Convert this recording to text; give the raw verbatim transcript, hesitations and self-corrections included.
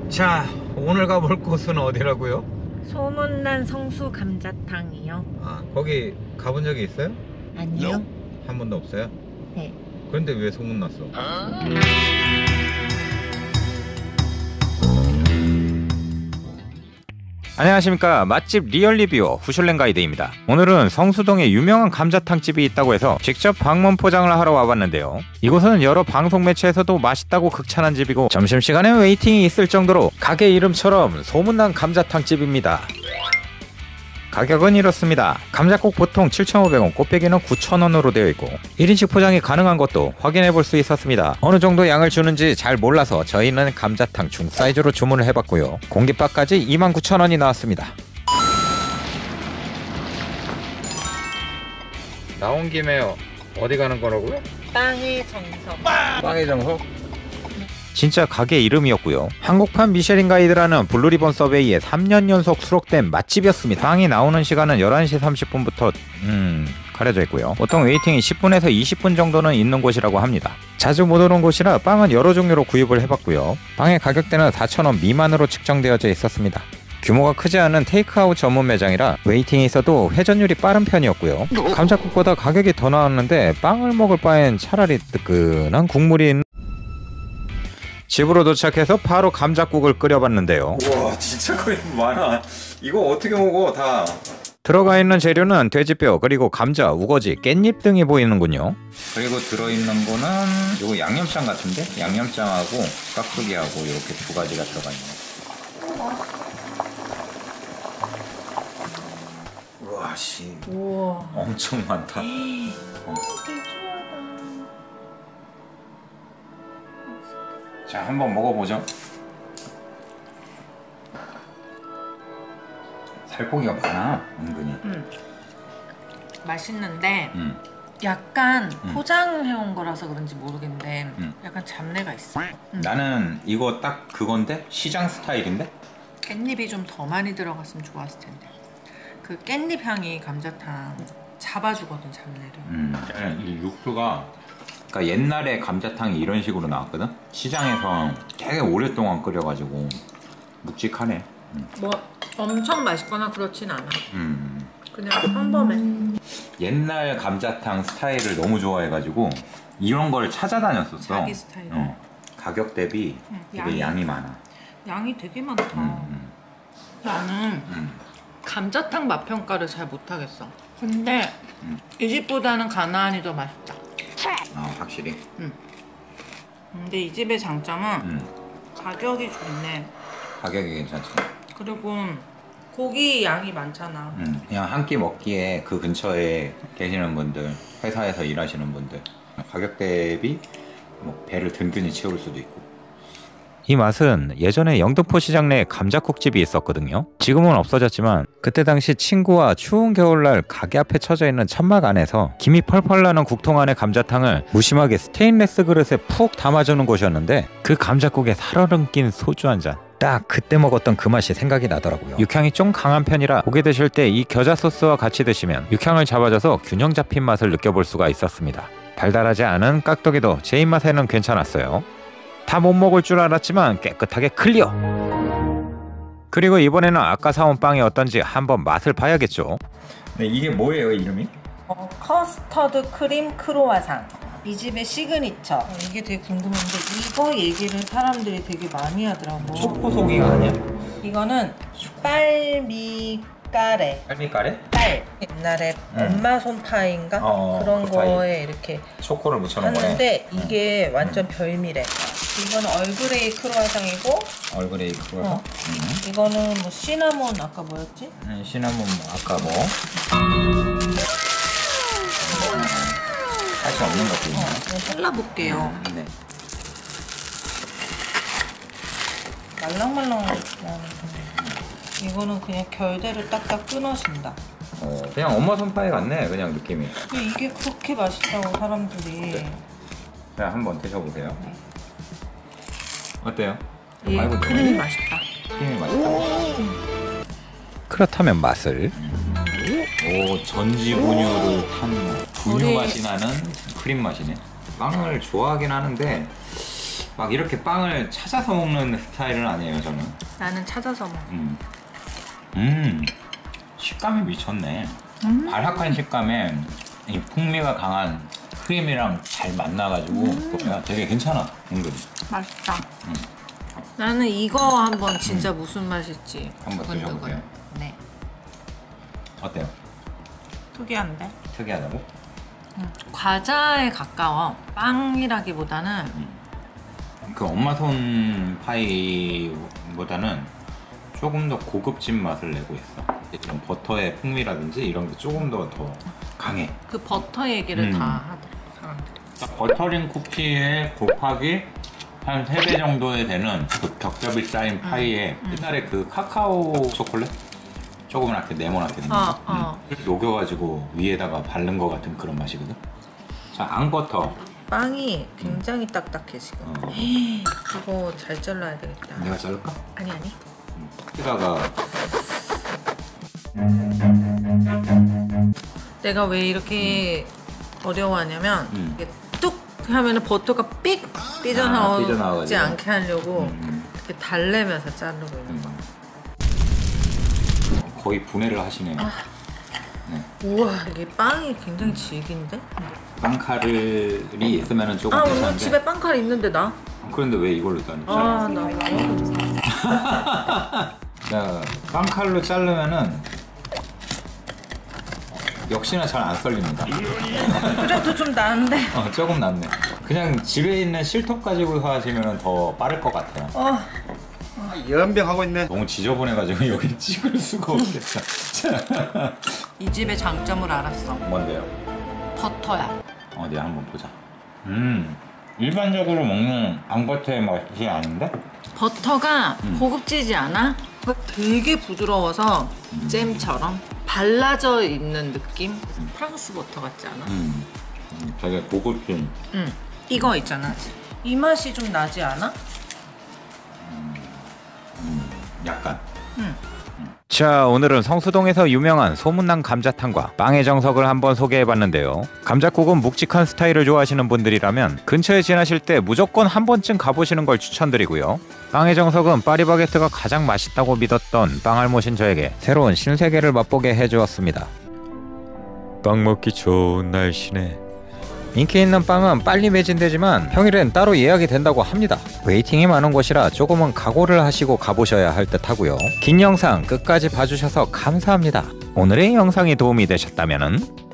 자, 오늘 가볼 곳은 어디라고요? 소문난 성수 감자탕이요. 아, 거기 가본 적이 있어요? 아니요. 한 번도 없어요? 네. 그런데 왜 소문났어? 안녕하십니까, 맛집 리얼리뷰어 후슐랭 가이드입니다. 오늘은 성수동에 유명한 감자탕집이 있다고 해서 직접 방문 포장을 하러 와봤는데요. 이곳은 여러 방송 매체에서도 맛있다고 극찬한 집이고 점심시간에 웨이팅이 있을 정도로 가게 이름처럼 소문난 감자탕집입니다. 가격은 이렇습니다. 감자국 보통 칠천오백 원, 꽃배기는 구천 원으로 되어 있고 일 인씩 포장이 가능한 것도 확인해 볼 수 있었습니다. 어느 정도 양을 주는지 잘 몰라서 저희는 감자탕 중 사이즈로 주문을 해봤고요. 공깃밥까지 이만 구천 원이 나왔습니다. 나온 김에 어디 가는 거라고요? 빵의 정석. 빵의 정석? 진짜 가게 이름이었고요. 한국판 미쉐린 가이드라는 블루리본 서베이에 삼 년 연속 수록된 맛집이었습니다. 빵이 나오는 시간은 열한 시 삼십 분부터 음... 가려져 있고요. 보통 웨이팅이 십 분에서 이십 분 정도는 있는 곳이라고 합니다. 자주 못 오는 곳이라 빵은 여러 종류로 구입을 해봤고요. 빵의 가격대는 사천 원 미만으로 측정되어져 있었습니다. 규모가 크지 않은 테이크아웃 전문 매장이라 웨이팅이 있어도 회전율이 빠른 편이었고요. 감자국보다 가격이 더 나왔는데 빵을 먹을 바엔 차라리 뜨끈한 국물이 있는 집으로 도착해서 바로 감자국을 끓여봤는데요. 우와, 진짜 거의 많아. 이거 어떻게 먹어, 다. 들어가 있는 재료는 돼지뼈, 그리고 감자, 우거지, 깻잎 등이 보이는군요. 그리고 들어있는 거는 이거 양념장 같은데? 양념장하고 깍두기하고 이렇게 두 가지가 들어가 있네. 우와, 씨. 우와. 엄청 많다. 어. 자, 한번 먹어보죠. 살코기가 많아, 은근히. 음. 맛있는데 음. 약간 음. 포장해온 거라서 그런지 모르겠는데 음. 약간 잡내가 있어. 음. 나는 이거 딱 그건데? 시장 스타일인데? 깻잎이 좀 더 많이 들어갔으면 좋았을 텐데. 그 깻잎 향이 감자탕 잡아주거든, 잡내를. 음. 이 육수가, 그러니까 옛날에 감자탕이 이런 식으로 나왔거든? 시장에서 되게 오랫동안 끓여가지고 묵직하네. 음. 뭐 엄청 맛있거나 그렇진 않아. 음. 그냥 평범해. 옛날 감자탕 스타일을 너무 좋아해가지고 이런 걸 찾아다녔었어. 자기 스타일. 어. 가격 대비 응, 되게 양이, 양이 많아. 양이 되게 많다. 음, 나는 음. 감자탕 맛 평가를 잘 못하겠어. 근데 음. 이 집보다는 가나안이 더 맛있다. 아, 확실히. 응. 근데 이 집의 장점은 음. 가격이 좋네. 가격이 괜찮지. 그리고 고기 양이 많잖아. 음. 그냥 한 끼 먹기에 그 근처에 계시는 분들, 회사에서 일하시는 분들, 가격 대비 뭐 배를 든든히 채울 수도 있고. 이 맛은 예전에 영등포 시장 내에 감자국집이 있었거든요. 지금은 없어졌지만 그때 당시 친구와 추운 겨울날 가게 앞에 쳐져 있는 천막 안에서 김이 펄펄 나는 국통 안의 감자탕을 무심하게 스테인레스 그릇에 푹 담아주는 곳이었는데 그 감자국에 살얼음 낀 소주 한 잔, 딱 그때 먹었던 그 맛이 생각이 나더라고요. 육향이 좀 강한 편이라 고기 드실 때 이 겨자 소스와 같이 드시면 육향을 잡아줘서 균형 잡힌 맛을 느껴볼 수가 있었습니다. 달달하지 않은 깍두기도 제 입맛에는 괜찮았어요. 다 못 먹을 줄 알았지만 깨끗하게 클리어! 그리고 이번에는 아까 사온 빵이 어떤지 한번 맛을 봐야겠죠. 네, 이게 뭐예요, 이름이? 어, 커스터드 크림 크로와상. 이 집의 시그니처. 어, 이게 되게 궁금한데 이거 얘기를 사람들이 되게 많이 하더라고. 초코송이가 아니야? 이거는 빨미까레. 빨미까레? 빨. 옛날에 음. 엄마 손파인가? 어, 그런 그 파이. 거에 이렇게 초코를 묻혀놓은 거네. 하는데 이게 완전 별미래. 이거는 얼그레이 크로와상이고, 얼그레이 크로와상? 어. 이거는 뭐 시나몬 아까 뭐였지? 음, 시나몬 아까 뭐 사실 없는 것도 있네. 어, 이거 잘라볼게요. 음, 네. 말랑말랑하게. 이거는 그냥 결대로 딱딱 끊어진다. 어, 그냥 엄마 손파에 같네, 그냥 느낌이. 근데 이게 그렇게 맛있다고 사람들이. 네. 자, 한번 드셔보세요. 네. 어때요? 예, 아이고, 크림이 너무- 맛있다. 크림이 맛있다. 그렇다면 맛을 오, 전지 분유를 탄 분유 우리- 맛이 나는 크림 맛이네. 빵을 좋아하긴 하는데 막 이렇게 빵을 찾아서 먹는 스타일은 아니에요 저는. 나는 찾아서 먹어. 음, 음 식감이 미쳤네. 음. 바삭한 식감에 이 풍미가 강한 크림이랑 잘 만나가지고 음. 되게 괜찮아. 은근히. 맛있다. 음. 나는 이거 한번 진짜 음. 무슨 맛일지 한번 드셔보세요. 네. 어때요? 특이한데? 특이하다고? 음. 과자에 가까워. 빵이라기보다는 음. 그 엄마 손 파이보다는 조금 더 고급진 맛을 내고 있어. 이런 버터의 풍미라든지 이런 게 조금 더 더 강해. 그 버터 얘기를 음. 다 하더라고 사람들이. 버터링 쿠키에 곱하기 한 세 배 정도에 되는 그 겹겹이 쌓인 파이에 음. 옛날에 그 카카오 초콜릿? 조그맣게 네모나게 생긴 거 어, 어. 음. 녹여가지고 위에다가 바른 거 같은 그런 맛이거든. 자, 앙버터. 빵이 굉장히 음. 딱딱해 지금. 어. 이거 잘 잘라야 되겠다. 내가 자를까? 아니 아니. 여기다가 내가 왜 이렇게 음. 어려워하냐면 음. 이게 뚝 하면은 버터가 삑 삐져나오지 아, 삐져나와가지고. 않게 하려고 음. 이렇게 달래면서 자르고 있는 거야. 음. 거의 분해를 하시네요. 아. 네. 우와 이게 빵이 굉장히 질긴데? 빵칼이 있으면 조금 아 괜찮은데. 우리 집에 빵칼 있는데 나? 그런데 왜 이걸로 자르지? 아나 자, 빵칼로 자르면은 역시나 잘 안 썰립니다. 그래도 좀 나은데? 어, 조금 낫네. 그냥 집에 있는 실톱 가지고 하시면 더 빠를 것 같아요. 어. 연병하고 있네. 너무 지저분해가지고 여기 찍을 수가 없겠다. 이 집의 장점을 알았어. 뭔데요? 버터야. 어디 한번 보자. 음, 일반적으로 먹는 앙버터의 맛이 아닌데? 버터가 음. 고급지지 않아? 되게 부드러워서 음. 잼처럼 발라져 있는 느낌? 프랑스 버터 같지 않아? 음, 음 되게 고급진. 응. 이거 있잖아. 이 맛이 좀 나지 않아? 음, 약간. 응. 자, 오늘은 성수동에서 유명한 소문난 감자탕과 빵의 정석을 한번 소개해봤는데요. 감자국은 묵직한 스타일을 좋아하시는 분들이라면 근처에 지나실 때 무조건 한 번쯤 가보시는 걸 추천드리고요. 빵의 정석은 파리바게뜨가 가장 맛있다고 믿었던 빵알못인 저에게 새로운 신세계를 맛보게 해주었습니다. 빵 먹기 좋은 날씨네. 인기 있는 빵은 빨리 매진되지만 평일엔 따로 예약이 된다고 합니다. 웨이팅이 많은 곳이라 조금은 각오를 하시고 가보셔야 할 듯 하고요. 긴 영상 끝까지 봐주셔서 감사합니다. 오늘의 영상이 도움이 되셨다면